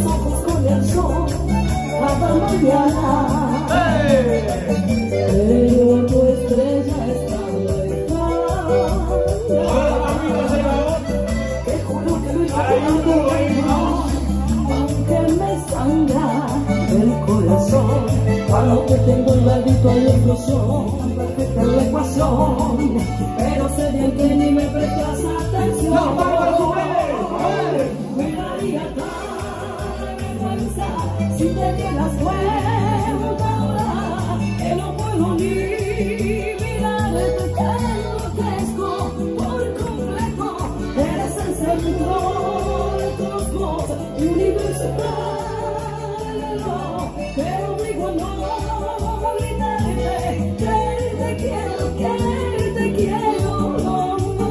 ojos con el sol cada mañana. Pero tu estrella está lejana. Te juro que no entiendo, aunque me sangra el corazón. Cuando te tengo al ladito hay explosión, perfecta la ecuación, pero sé bien que ni me prestas atención. No, me daría tanta vergüenza si te dieras cuenta ahora que no puedo ni mirarte, que enloquezco por completo. Eres el centro del cosmos, universo paralelo. Te obligo a no olvidarte, que te quiero, no, no.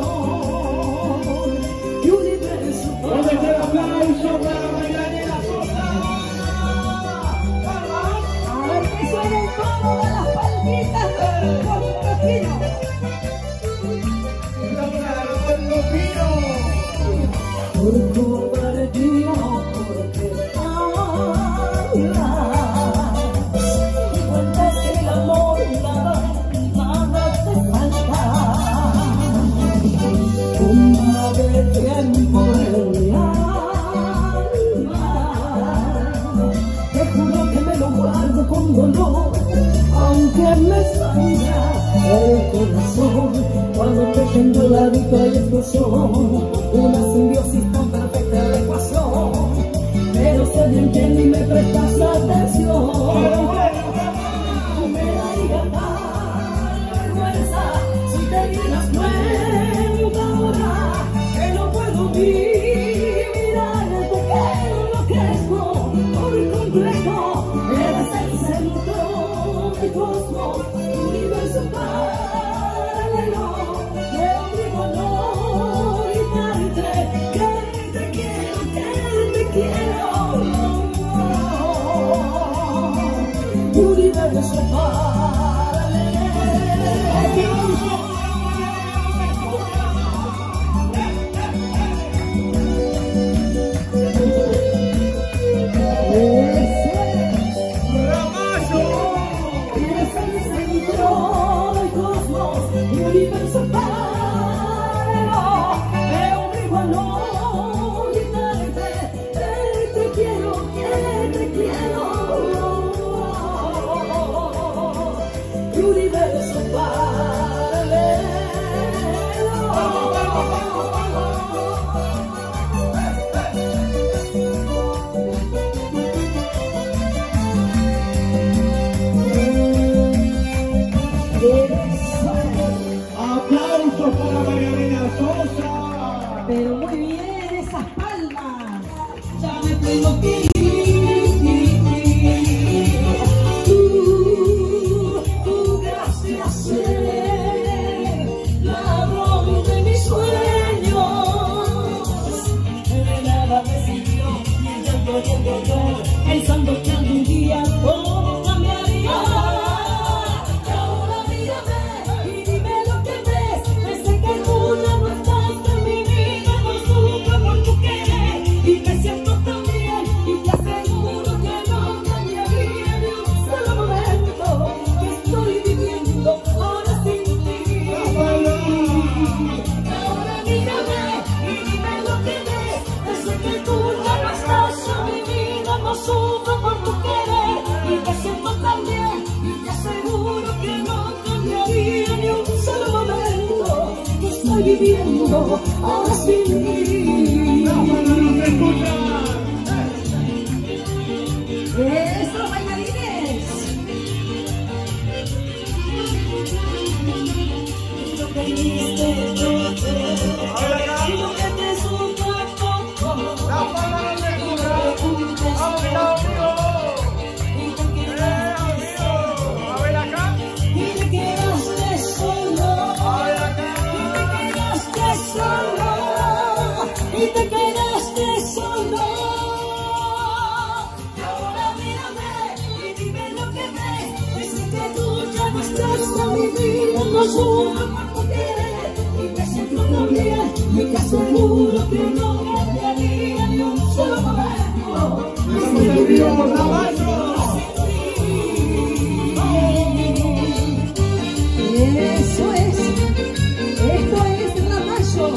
Y universo ¿Dónde está el aplauso para Marianela Sosa? a ver que suena el tono de las palmitas con un pepino. ¡La Pino! Por cobardía o porque cuentas que el amor nada te falta. Tumba de tiempo en mi alma. Te juro que me lo guardo con dolor, aunque me sangra el corazón. Cuando te tengo al ladito hay explosión, una simbiosis tan perfecta la ecuación, pero sé bien que ni me prestas atención. Me daría tanta vergüenza si te dieras cuenta ahora que no puedo ni mirarte, que enloquezco por completo. Eres el centro del cosmos, universo paralelo. Te obligo a no olvidarte, que te quiero, universo eres el centro del cosmos, universo paralelo. Te obligo a no olvidarte, que te quiero, universo ¡Aplausos para Marianela Sosa! Pero muy bien, esas palmas. Ya me tengo que ir. Tú gracias a ser ladrón de mis sueños. De nada me sirvió y el llanto y el dolor, pensando que algún día todo cambiaría. Ahora mírame y dime lo que ves. Desde que tú ya no estás en mi vida, no sufro por tu querer y me siento tan bien, y te aseguro que no cambiaría ni un solo momento que estoy viviendo ahora sin ti. Ahora mírame y dime lo que ves. Desde que tú ya no estás en mi vida, no sufro por tu querer y me siento tan bien, y te aseguro que no cambiaría ni un solo momento que estoy viviendo ahora sin ti. ¡Eso, bailarines! Lo que viste yo, y lo que te supo poco, y te quedaste solo, y te quedaste solo. Ahora mírame y dime lo que ves. Desde que tú ya no estás en mi vida, no sufro por tu querer y me siento tan bien, y te aseguro que no cambiaría ni un solo momento Dios, Ramallo. Eso es. Esto es Ramallo.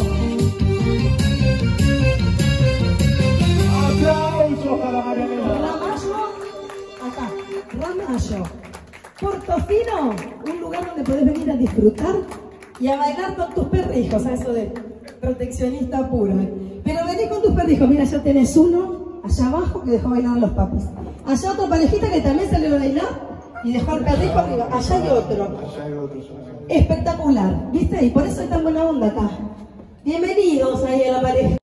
Aplausos para Marianela. Ramallo, acá, Ramallo. Portofino, un lugar donde podés venir a disfrutar y a bailar con tus perrijos, a eso de proteccionista puro. Pero venís con tus perrijos, mira, ya tenés uno allá abajo que dejó bailar a los papis. Allá otra parejita que también salió a bailar y dejó el perrijo arriba. Allá hay otro. Espectacular, ¿viste? Y por eso hay tan buena onda acá. Bienvenidos ahí a la pareja.